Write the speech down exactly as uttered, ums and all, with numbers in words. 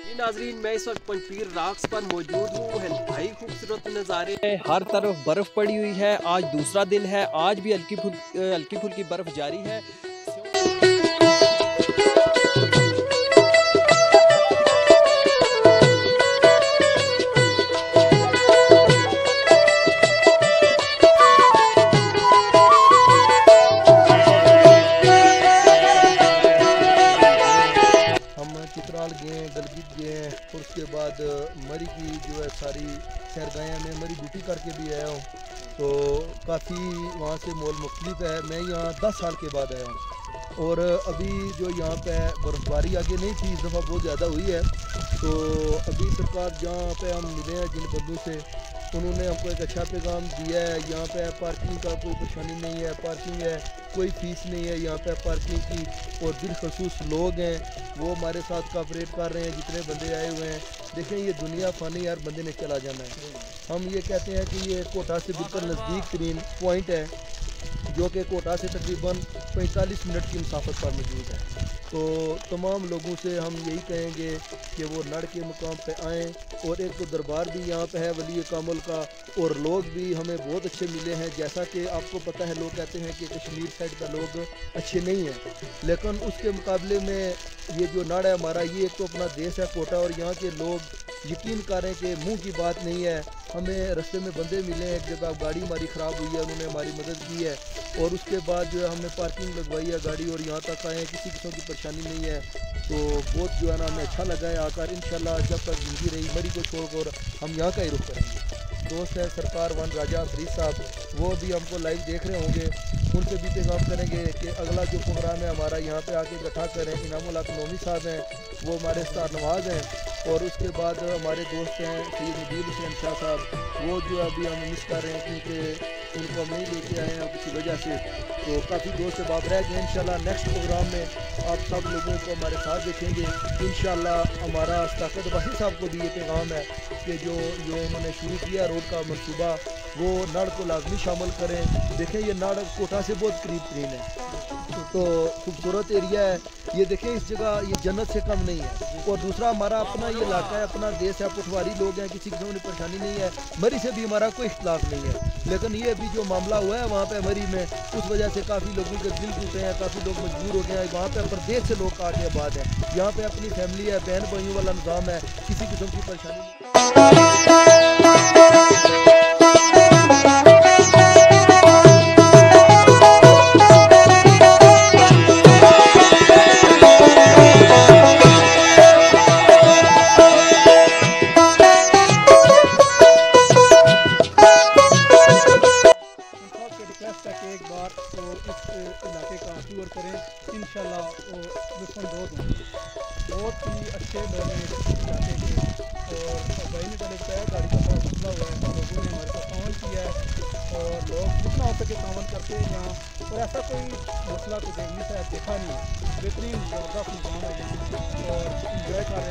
नाजरीन, मैं इस वक्त पंचपीर राक्स पर मौजूद हूँ। इंतहाई खूबसूरत नज़ारे हैं, हर तरफ बर्फ़ पड़ी हुई है। आज दूसरा दिन है, आज भी हल्की फुल्की हल्की फुल्की बर्फ़ जारी है। चित्राल गए, गलगित गए और उसके बाद मरी की जो है सारी सैर गए हैं। मैं मरी ड्यूटी करके भी आया हूँ, तो काफ़ी वहाँ से मोल मुख्तलिफ है। मैं यहाँ दस साल के बाद आया हूँ और अभी जो यहाँ पे बर्फ़बारी आगे नहीं थी, इस दफ़ा बहुत ज़्यादा हुई है। तो अभी सरकार जहाँ पे हम मिले हैं जिन बंदों से, उन्होंने हमको एक अच्छा पैगाम दिया है। यहाँ पे पार्किंग का कोई परेशानी नहीं है, पार्किंग है, कोई फ़ीस नहीं है यहाँ पे पार्किंग की। और बिलखसूस लोग हैं वो हमारे साथ कोऑपरेट कर रहे हैं, जितने बंदे आए हुए हैं। देखें ये दुनिया फ़ानी, हर बंदे ने चला जाना है। हम ये कहते हैं कि ये कोटा से बिल्कुल नज़दीक तरीन पॉइंट है, जो कि कोटा से तकरीबन पैंतालीस मिनट की मुसाफत पर मौजूद है। तो तमाम लोगों से हम यही कहेंगे कि वो नड़ के मुकाम पे आएँ। और एक तो दरबार भी यहाँ पे है वली कामिल का, और लोग भी हमें बहुत अच्छे मिले हैं। जैसा कि आपको पता है, लोग कहते हैं कि कश्मीर साइड का लोग अच्छे नहीं हैं, लेकिन उसके मुकाबले में ये जो नड़ है हमारा, ये एक तो अपना देश है कोटा, और यहाँ के लोग यकीन करें कि मुँह की बात नहीं है। हमें रास्ते में बंदे मिले हैं, एक जगह गाड़ी हमारी ख़राब हुई है, उन्होंने हमारी मदद की है, और उसके बाद जो है हमने पार्किंग लगवाई है गाड़ी, और यहाँ तक आए हैं, किसी किस्म की परेशानी नहीं है। तो बहुत जो है ना हमें अच्छा लगा है आकर। इंशाल्लाह जब तक ज़िंदगी रही मरी को छोड़कर हम यहाँ का ही रुख करेंगे। दोस्त है सरकार वन राजा फरीद साहब, वो भी हमको लाइव देख रहे होंगे, उनसे भी पैगाम करेंगे कि अगला जो प्रोग्राम है हमारा यहाँ पे आके इकट्ठा करें। इनामुल हक नोमी साहब हैं, वो हमारे स्टार नवाज हैं, और उसके बाद हमारे दोस्त हैं सैयद नदीर हुसैन शाह साहब, वो जो अभी हम मिस कर रहे हैं क्योंकि उनको हम नहीं लेके आए हैं किसी वजह से। तो काफ़ी दोस्त बाप रह गए। इंशाल्लाह नेक्स्ट प्रोग्राम में आप सब लोगों को हमारे साथ देखेंगे इंशाल्लाह। हमारा ताकत वाहिद साहब को भी ये पैगाम है कि जो जो उन्होंने शुरू किया रोड का मनसूबा, वो नड़ को लाजमी शामिल करें। देखें ये नड़ कोटा से बहुत करीब तरीन है, तो खूबसूरत एरिया है ये। देखें इस जगह ये जन्नत से कम नहीं है। और दूसरा हमारा अपना ये इलाका है, अपना देश है, पटवारी लोग हैं, किसी किस्म की परेशानी नहीं है। मरी से भी हमारा कोई इख्तलाफ नहीं है, लेकिन ये अभी जो मामला हुआ है वहाँ पे मरी में, उस वजह से काफ़ी लोगों के दिल टूटे हैं, काफ़ी लोग मजबूर हो गए हैं। वहाँ पे प्रदेश से लोग आके आबाद हैं, यहाँ पे अपनी फैमिली है, बहन भाइयों वाला निज़ाम है, किसी किस्म की परेशानी नहीं। एक बार तो इस इलाके का टूर करें, इंशाल्लाह वो लुत्फ़अंदोज़ होंगे। बहुत ही अच्छे लोग हैं इस इलाके के, और भाई ने कल बताया गाड़ी का बड़ा मसला हुआ है, लोगों ने हमारे साथ तावन किया है, और लोग जितना हो सके तावन करते हैं यहाँ। और ऐसा कोई मसला तो देखने से देखा नहीं, बेहतरीन ज़बरदस्त निज़ाम है यहाँ, और इंजॉय कर